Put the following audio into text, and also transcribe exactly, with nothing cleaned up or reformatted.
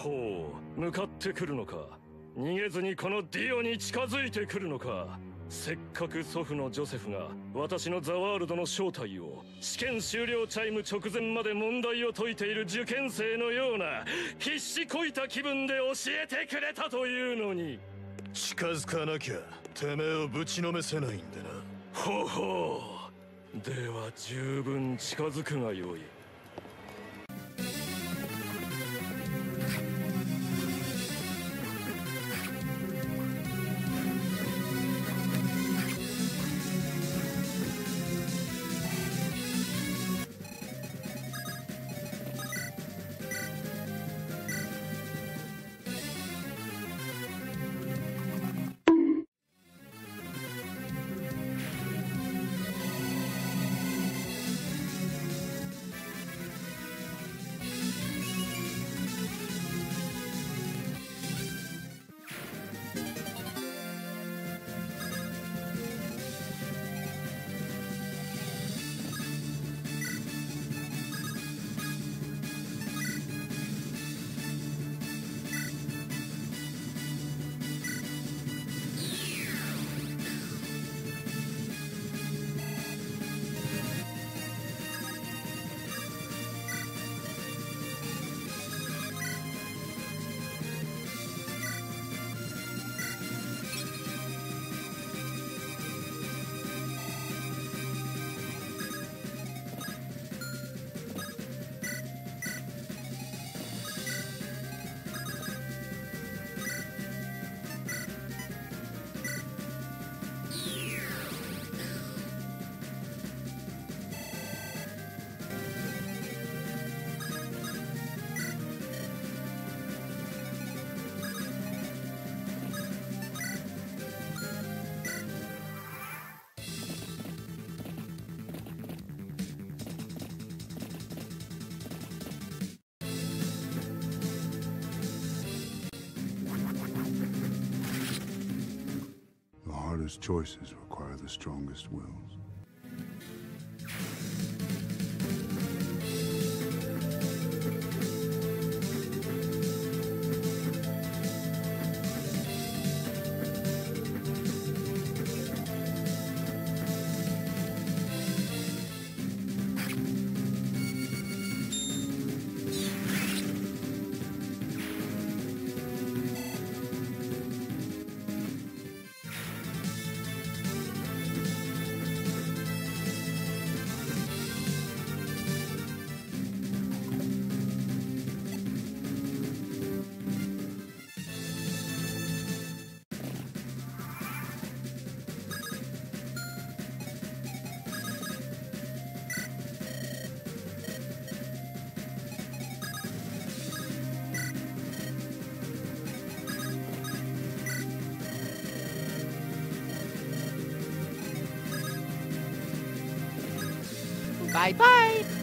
ほう、向かってくるのか。逃げずにこのディオに近づいてくるのか。せっかく祖父のジョセフが私のザワールドの正体を試験終了チャイム直前まで問題を解いている受験生のような必死こいた気分で教えてくれたというのに。 近づかなきゃてめえをぶちのめせないんでな。 ほうほう、では十分近づくがよい。 The hardest choices require the strongest wills. Bye bye.